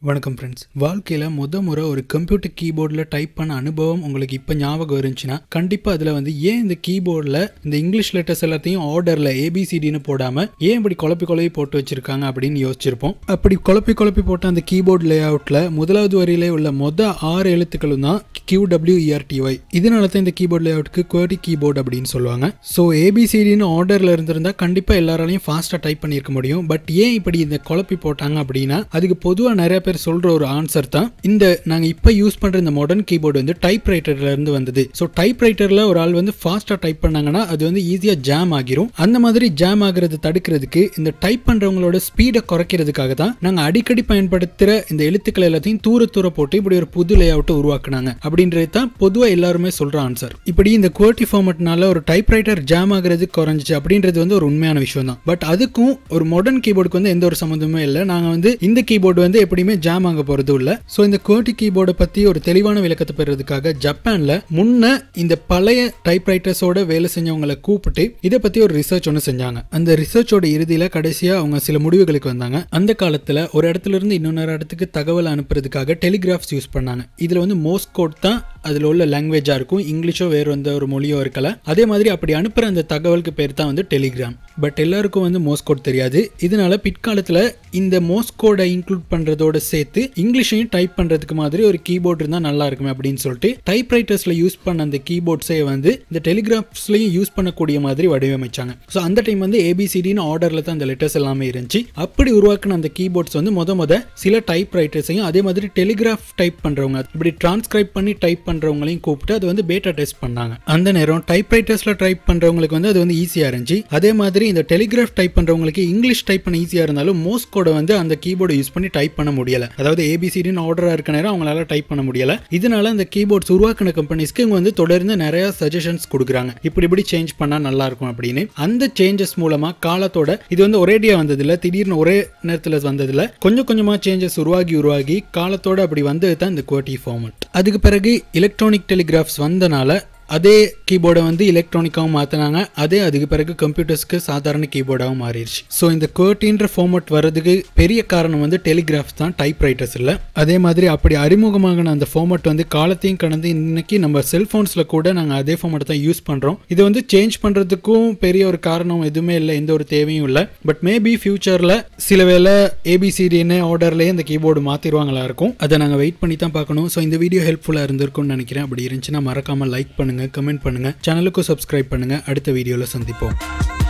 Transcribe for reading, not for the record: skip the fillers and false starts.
வணக்கம் ஃப்ரெண்ட்ஸ். வாழ்க்கையில் முறை ஒரு கம்ப்யூட்டர் கீபோர்டில் டைப் பண்ண அனுபவம் உங்களுக்கு இப்போ ஞாபகம் இருந்துச்சுன்னா கண்டிப்பாக அதில் ஏன் இந்த கீபோர்டில் இந்த இங்கிலீஷ் லெட்டர்ஸ் எல்லாத்தையும் ஆர்டரில் ஏபிசிடின்னு போடாமல் ஏன் இப்படி குழப்பி போட்டு வச்சிருக்காங்க அப்படின்னு யோசிச்சிருப்போம். அப்படி குழப்பி போட்ட அந்த கீபோர்டு லே அவுட்டில் முதலாவது வரியிலே உள்ள 6 எழுத்துக்களும் தான் QWERTY. இதனால தான் இந்த கீபோர்டு லே அவுட்டுக்கு QWERTY கீபோர்டு அப்படின்னு சொல்லுவாங்க. ஸோ ஏபிசிடின்னு ஆர்டரில் இருந்திருந்தா கண்டிப்பாக எல்லாராலையும் ஃபாஸ்ட்டாக டைப் பண்ணியிருக்க முடியும். பட் ஏன் இப்படி இந்த குழப்பி போட்டாங்க அப்படின்னா அதுக்கு பொதுவாக நிறைய பேர் சொல்ற ஒரு ஆன்சர் தான் இந்த நாங்க இப்ப யூஸ் பண்ற இந்த மாடர்ன் கீபோர்டு டைப் ரைட்டர்ல இருந்து வந்தது. சோ டைப் ரைட்டர்ல ஒரு ஆள் ஃபாஸ்டா டைப் பண்ணாங்கன்னா அது ஈஸியா ஜாம் ஆகிரும். அந்த மாதிரி ஜாம் ஆகிறது தடுக்கிறதுக்கு இந்த டைப் பண்றவங்களோட ஸ்பீடை குறைக்கிறதுக்காக தான் நாங்க அடிக்கடி பயன்படுத்துற இந்த எழுத்துக்கள் எல்லாத்தையும் தூர போட்டு இப்படி ஒரு புது லே அவுட்டை உருவாக்குனாங்க அப்படின்றது தான் பொதுவா எல்லாருமே சொல்ற ஆன்சர். இப்படி இந்த QWERTY ஃபார்மட்னால ஒரு டைப் ரைட்டர் ஜாம் ஆகிறது குறைஞ்சிச்சு அப்படின்றது ஒரு உண்மையான விஷயம் தான். பட் அதுக்கும் ஒரு மாடர்ன் கீபோர்டுக்கு எந்த ஒரு சம்பந்தமே இல்லை. நாங்க இந்த கீபோர்டு எப்படியுமே ஜாம் ஆக போறது இல்ல. சோ இந்த QWERTY கீபோர்டை பத்தி ஒரு தெளிவான விளக்கத்தை பெறதுக்காக ஜப்பான்ல முன்ன இந்த பழைய டைப் ரைட்டர்ஸோட வேலை செஞ்சவங்களை கூப்பிட்டு இதை பத்தி ஒரு ரிசர்ச் ஒன்று செஞ்சாங்க. அந்த ரிசர்ச்சோட இறுதியில கடைசியா அவங்க சில முடிவுகளுக்கு வந்தாங்க. அந்த காலத்துல ஒரு இடத்துல இருந்து இன்னொரு இடத்துக்கு தகவல் அனுப்புறதுக்காக டெலிகிராஃப்ஸ் யூஸ் பண்ணாங்க. இதுல மோர்ஸ் கோட் தான் அதுல உள்ள லாங்குவேஜா இருக்கும். இங்கிலீஷோ வேற எந்த ஒரு மொழியோ இருக்கல. அதே மாதிரி அப்படி அனுப்புற அந்த தகவலுக்கு பேர் தான் டெலிகிராம். பட் எல்லாருக்கும் மோர்ஸ் கோட் தெரியாது. இதனால பிற்காலத்துல இந்த மோர்ஸ் கோடை இன்க்ளூட் பண்றதோட சேர்த்து இங்கிலீஷையும் டைப் பண்றதுக்கு மாதிரி ஒரு கீபோர்டு இருந்தா நல்லா இருக்குமே அப்படின்னு சொல்லிட்டு டைப் ரைட்டர்ஸ்ல யூஸ் பண்ண அந்த கீபோர்ட்ஸை இந்த டெலிகிராஃப்ஸ்லயும் யூஸ் பண்ணக்கூடிய மாதிரி வடிவமைச்சாங்க. ஸோ அந்த டைம் ஏபிசிடின்னு ஆர்டர்ல தான் அந்த லெட்டர்ஸ் எல்லாமே இருந்துச்சு. அப்படி உருவாக்குன அந்த கீபோர்ட்ஸ் முத சில டைப் ரைட்டர்ஸையும் அதே மாதிரி டெலிகிராஃப் டைப் பண்றவங்க இப்படி டிரான்ஸ்கிரைப் பண்ணி டைப் பண்றவங்களையும் கூப்பிட்டு அது பேட்டா டெஸ்ட் பண்ணாங்க. அந்த நேரம் டைப் ரைட்டர்ஸ்ல டைப் பண்றவங்களுக்கு அது ஈஸியா இருந்துச்சு. அதே மாதிரி இந்த டெலிகிராஃப் டைப் பண்றவங்களுக்கு இங்கிலீஷ் டைப் பண்ண ஈஸியா இருந்தாலும் மோர்ஸ் கோட அந்த கீபோர்டு யூஸ் பண்ணி டைப் பண்ண முடியல. அதாவது ஏபிசிடின்னு ஆர்டரா இருக்க நேரம் அவங்களால டைப் பண்ண முடியல. இதனால அந்த கீபோர்ட்ஸ் உருவாக்கின கம்பெனிஸ்க்கு இவங்க தொடர்ந்து நிறைய சஜஷன்ஸ் கொடுக்குறாங்க. இப்படி சேஞ்ச் பண்ணா நல்லா இருக்கும் அப்படின்னு. அந்த சேஞ்சஸ் மூலமா காலத்தோட இது ஒரேடியா வந்ததில்ல, திடீர்னு ஒரே நேரத்தில் வந்ததில்ல, கொஞ்சமா சேஞ்சஸ் உருவாகி காலத்தோட அப்படி வந்தது தான் இந்த QWERTY ஃபார்மட். அதுக்கு பிறகு எலக்ட்ரானிக் டெலிகிராஃப்ஸ் வந்தனால அதே கீபோர்டை எலக்ட்ரானிக்காகவும் மாற்றினாங்க. அதுக்கு பிறகு கம்ப்யூட்டர்ஸ்க்கு சாதாரண கீபோர்டாகவும் மாறிடுச்சு. ஸோ இந்த QWERTYன்ற ஃபார்மட் வர்றதுக்கு பெரிய காரணம் டெலிகிராஃப்ஸ் தான், டைப் ரைட்டர்ஸ் இல்லை. அதே மாதிரி அப்படி அறிமுகமான அந்த ஃபார்மட் காலத்தையும் கடந்து இன்னைக்கு நம்ம செல்போன்ஸ்ல கூட நாங்கள் அதே ஃபார்மட் தான் யூஸ் பண்றோம். இது சேஞ்ச் பண்றதுக்கும் பெரிய ஒரு காரணம் எதுவுமே இல்லை, எந்த ஒரு தேவையும் இல்லை. பட் மேபி ஃபியூச்சர்ல சில வேளை ஏபிசிடின்னு ஆர்டர்லேயே இந்த கீபோர்டு மாத்திருவாங்களா இருக்கும். அதை நாங்கள் வெயிட் பண்ணி தான் பார்க்கணும். ஸோ இந்த வீடியோ ஹெல்ப்ஃபுல்லாக இருந்திருக்கும்னு நினைக்கிறேன். அப்படி இருந்துச்சுன்னா மறக்காம லைக் பண்ணுங்க, கமெண்ட் பண்ணுங்க, சேனலுக்கு சப்ஸ்கிரைப் பண்ணுங்க. அடுத்த வீடியோல சந்திப்போம்.